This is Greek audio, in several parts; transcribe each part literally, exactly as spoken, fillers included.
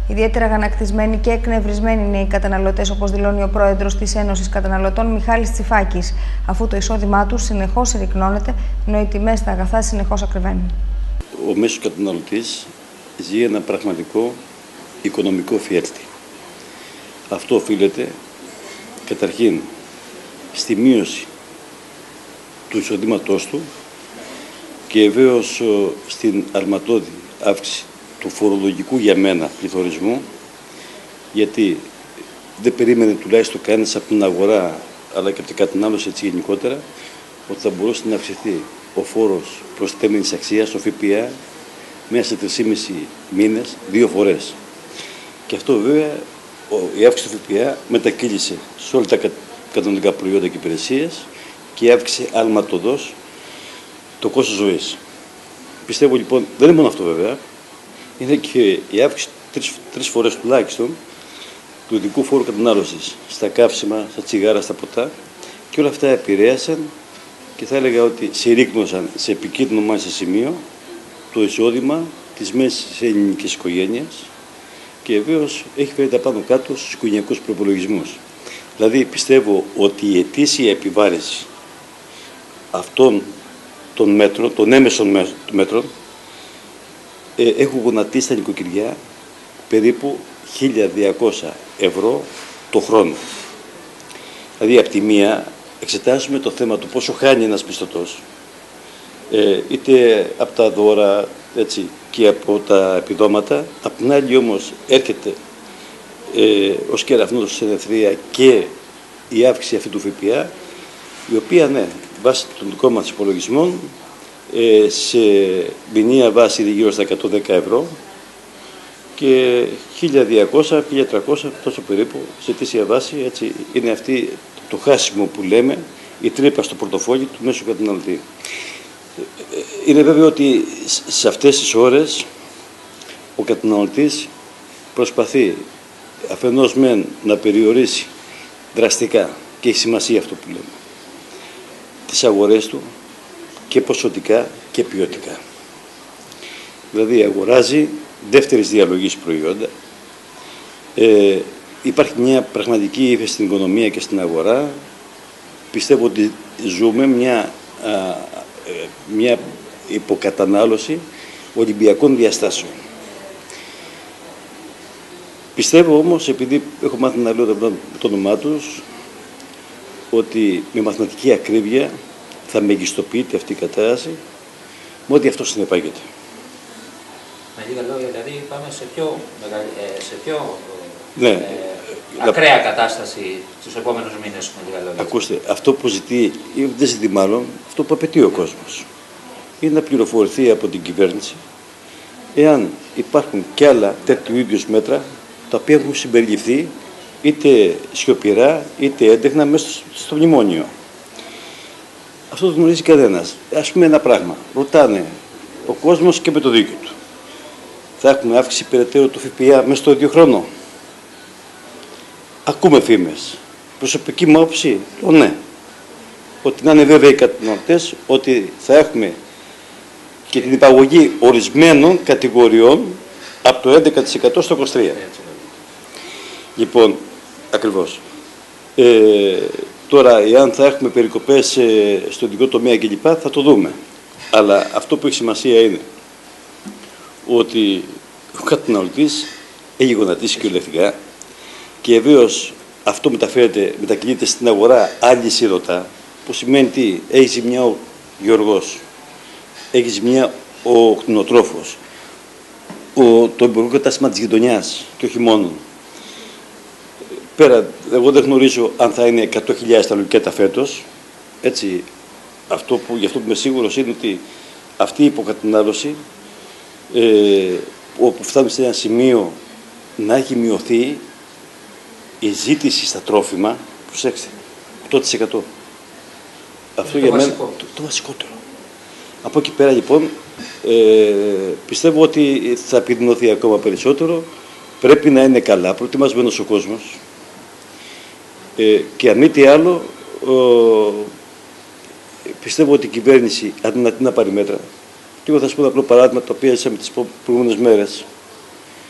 Ιδιαίτερα αγανακτισμένοι και εκνευρισμένοι είναι οι καταναλωτές, όπως δηλώνει ο πρόεδρος της Ένωσης Καταναλωτών, Μιχάλης Τσιφάκης, αφού το εισόδημά τους συνεχώς συρρικνώνεται, ενώ οι τιμές στα αγαθά συνεχώς ακριβένουν. Ο μέσος καταναλωτής ζει ένα πραγματικό οικονομικό φιέλτη. Αυτό οφείλεται καταρχήν στη μείωση του εισοδήματός του και βέβαιως στην αρματώδη αύξηση του φορολογικού για μένα πληθωρισμού, γιατί δεν περίμενε τουλάχιστον κανένας από την αγορά αλλά και από την κατανάλωση έτσι γενικότερα ότι θα μπορούσε να αυξηθεί ο φόρος προστιθέμενης αξίας, το ΦΠΑ, μέσα σε τρεις και μισό μήνες, δύο φορές. Και αυτό βέβαια η αύξηση του ΦΠΑ μετακύλησε σε όλα τα καταναλωτικά προϊόντα και υπηρεσίες και αύξησε αλματοδός το κόστος ζωής. Πιστεύω λοιπόν, δεν είναι μόνο αυτό βέβαια, είναι και η αύξηση τρεις, τρεις φορές τουλάχιστον του ειδικού φόρου κατανάλωσης στα καύσιμα, στα τσιγάρα, στα ποτά, και όλα αυτά επηρέασαν και θα έλεγα ότι συρρίκνωσαν σε επικίνδυνο μάλιστα σημείο το εισόδημα της μέσης ελληνικής οικογένειας και βέβαιως έχει φέρει τα πάνω κάτω στους οικογενειακούς προπολογισμούς. Δηλαδή πιστεύω ότι η ετήσια επιβάρηση αυτών των μέτρων, των έμεσων μέτρων, ε, έχουν γονατίσει στα νοικοκυριά περίπου χίλια διακόσια ευρώ το χρόνο. Δηλαδή από τη μία εξετάζουμε το θέμα του πόσο χάνει ένας μισθωτός, ε, είτε από τα δώρα έτσι, και από τα επιδόματα. Απ' την άλλη όμως έρχεται ε, ως κεραυνός στην ευθεία και η αύξηση αυτή του ΦΠΑ, η οποία ναι, βάσει των δικών μας υπολογισμών, ε, σε μηνιαία βάση είναι γύρω στα εκατόν δέκα ευρώ και χίλια διακόσια με χίλια τριακόσια τόσο περίπου σε ετήσια βάση. Έτσι είναι αυτή το χάσιμο που λέμε, η τρύπα στο πορτοφόλι του μέσου καταναλωτή. Είναι βέβαιο ότι σε αυτές τις ώρες ο καταναλωτής προσπαθεί αφενός μεν να περιορίσει δραστικά, και έχει σημασία αυτό που λέμε, τις αγορές του και ποσοτικά και ποιοτικά. Δηλαδή αγοράζει δεύτερης διαλογής προϊόντα. Ε, υπάρχει μια πραγματική ύφεση στην οικονομία και στην αγορά. Πιστεύω ότι ζούμε μια, α, μια υποκατανάλωση ολυμπιακών διαστάσεων. Πιστεύω όμως, επειδή έχω μάθει να λέω το όνομά τους, ότι με μαθηματική ακρίβεια θα μεγιστοποιείται αυτή η κατάσταση με ό,τι αυτό συνεπάγεται. Με λίγα λόγια, δηλαδή πάμε σε πιο, σε πιο ναι. ε, ακραία κατάσταση στους επόμενους μήνες, με λίγα λόγια. Ακούστε, αυτό που ζητεί, ή δεν ζητεί μάλλον, αυτό που απαιτεί ο κόσμος, είναι να πληροφορηθεί από την κυβέρνηση εάν υπάρχουν και άλλα τέτοιου είδους μέτρα τα οποία έχουν συμπεριληφθεί είτε σιωπηρά είτε έντεχνα μέσα στο μνημόνιο. Αυτό το γνωρίζει κανένας. Ας πούμε ένα πράγμα. Ρωτάνε ο κόσμος και με το δίκιο του. Θα έχουμε αύξηση περαιτέρω του ΦΠΑ μέσα στο ίδιο χρόνο? Ακούμε φήμες. Προσωπική μου άποψη, λέω ναι. Ότι να είναι βέβαιοι οι καταναλωτές ότι θα έχουμε και την υπαγωγή ορισμένων κατηγοριών από το έντεκα τοις εκατό στο είκοσι τρία τοις εκατό. Λοιπόν, ακριβώς. Ε, τώρα, εάν θα έχουμε περικοπές ε, στο ειδικό τομέα κλπ. Θα το δούμε. Αλλά αυτό που έχει σημασία είναι ότι ο καταναλωτής έχει γονατίσει κυριολεκτικά και βεβαίως αυτό μεταφέρεται, μετακινείται στην αγορά άλλη σύνδοτα, που σημαίνει τι? Έχει ζημιά ο γεωργός, έχει ζημιά ο κτηνοτρόφος, ο, το εμπορικό κατάστημα της γειτονιάς και όχι μόνο. Πέρα, εγώ δεν γνωρίζω αν θα είναι εκατό χιλιάδες τα λουκέτα φέτος. Έτσι, αυτό που, γι' αυτό που είμαι σίγουρος είναι ότι αυτή η υποκατανάλωση, ε, όπου φτάνουμε σε ένα σημείο να έχει μειωθεί η ζήτηση στα τρόφιμα, προσέξτε, οκτώ τοις εκατό. Αυτό για μένα το, το βασικότερο. Από εκεί πέρα λοιπόν, ε, πιστεύω ότι θα επιδεινωθεί ακόμα περισσότερο. Πρέπει να είναι καλά προετοιμασμένος ο κόσμος. Ε, και αν μη τι άλλο, ο, πιστεύω ότι η κυβέρνηση αδυνατεί να πάρει μέτρα. Και εγώ θα σας πω ένα απλό παράδειγμα, το οποίο ζήσαμε τις προηγούμενες μέρες.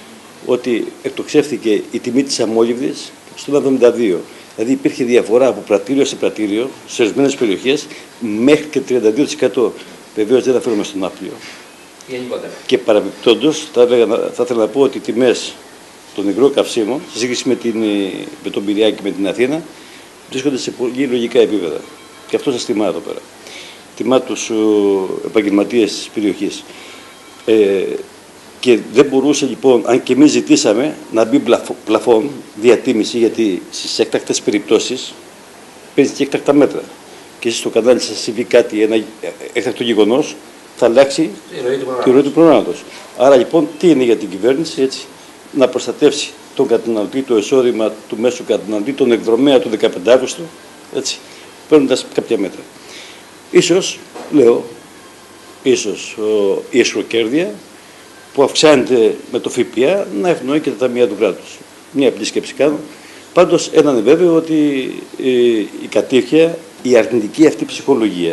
ότι εκτοξεύθηκε η τιμή της αμμόλυβδης στον εβδομήντα δύο. Δηλαδή υπήρχε διαφορά από πρατήριο σε πρατήριο σε ορισμένες περιοχές μέχρι και τριάντα δύο τοις εκατό. Βεβαίως δεν αναφέρομαι στον Ναύπλιο. Και παραμπιπτόντως, θα, θα ήθελα να πω ότι οι τιμές των υγρών καυσίμων, σε σύγκριση με, την, με τον Πειραιά και με την Αθήνα, βρίσκονται σε πολύ λογικά επίπεδα. Και αυτό σας τιμά εδώ πέρα. Τιμά τους επαγγελματίες της περιοχής. Ε, και δεν μπορούσε λοιπόν, αν και εμείς ζητήσαμε, να μπει πλαφόν διατίμηση, γιατί στις έκτακτες περιπτώσεις παίζει και έκτακτα μέτρα. Και εσείς στο κανάλι σας συμβεί κάτι, ένα έκτακτο γεγονός, θα αλλάξει τη ροή του προγράμματος. Άρα λοιπόν, τι είναι για την κυβέρνηση, έτσι, να προστατεύσει τον καταναλωτή, το εισόδημα του μέσου καταναλωτή, τον εκδρομέα του δεκαπέντε Αυγούστου, έτσι, παίρνοντας κάποια μέτρα. Ίσως, λέω, ίσως ο, η εσχροκέρδεια που αυξάνεται με το ΦΠΑ να ευνοεί και τα ταμεία του κράτους. Μια απλή σκέψη κάνω. Πάντως, έναν είναι βέβαιο ότι ε, η κατήφια, η αρνητική αυτή ψυχολογία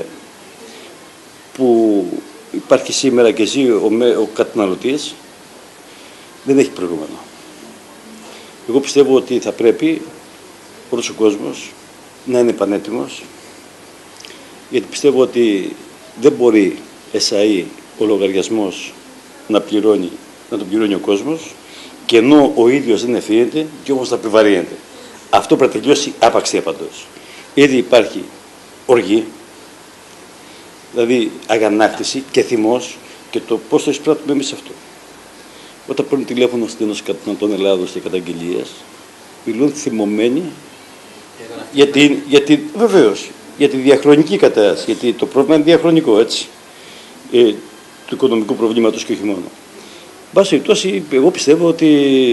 που υπάρχει σήμερα και ζει ο, ο καταναλωτής δεν έχει προηγούμενο. Εγώ πιστεύω ότι θα πρέπει όλος ο κόσμος να είναι πανέτοιμος, γιατί πιστεύω ότι δεν μπορεί εσαΐ ο λογαριασμός να, πληρώνει, να τον πληρώνει ο κόσμος, και ενώ ο ίδιος δεν ευθύνεται και όμως θα επιβαρύνεται. Αυτό πρέπει να τελειώσει άπαξ διαπαντός. Ήδη υπάρχει οργή, δηλαδή αγανάκτηση και θυμός, και το πώς το εισπράττουμε εμείς αυτό. Όταν παίρνουν τηλέφωνο στην Ένωση Καταναλωτών Ελλάδος και καταγγελίες, μιλούν θυμωμένοι για την, για την, βεβαίως, για τη διαχρονική κατάσταση, γιατί το πρόβλημα είναι διαχρονικό, έτσι, ε, του οικονομικού προβλήματος και όχι μόνο. Μπας περιπτώσει, εγώ πιστεύω ότι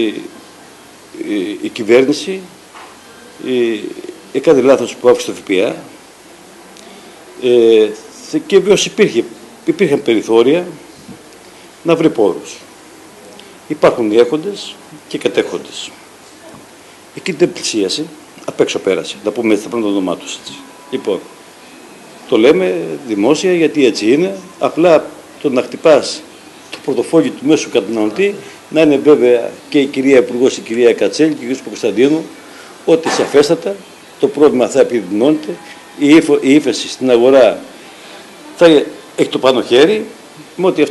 ε, η κυβέρνηση ε, έκανε λάθος που άφησε το ΦΠΑ, ε, και βεβαίως υπήρχε, υπήρχαν περιθώρια να βρει πόρους. Υπάρχουν οι έχοντες και κατέχοντες. Εκείνη δεν πλησίασε, απ' έξω πέρασε. Να πούμε έτσι, θα πρέπει το όνομά τους. Έτσι. Λοιπόν, το λέμε δημόσια γιατί έτσι είναι. Απλά το να χτυπάς το πορτοφόλι του μέσου καταναλωτή, να είναι βέβαια και η κυρία Υπουργός, η κυρία Κατσέλη και ο κ. Κωνσταντίνου, ότι σαφέστατα το πρόβλημα θα επιδεινώνεται, η ύφεση στην αγορά θα έχει το πάνω χέρι, με ότι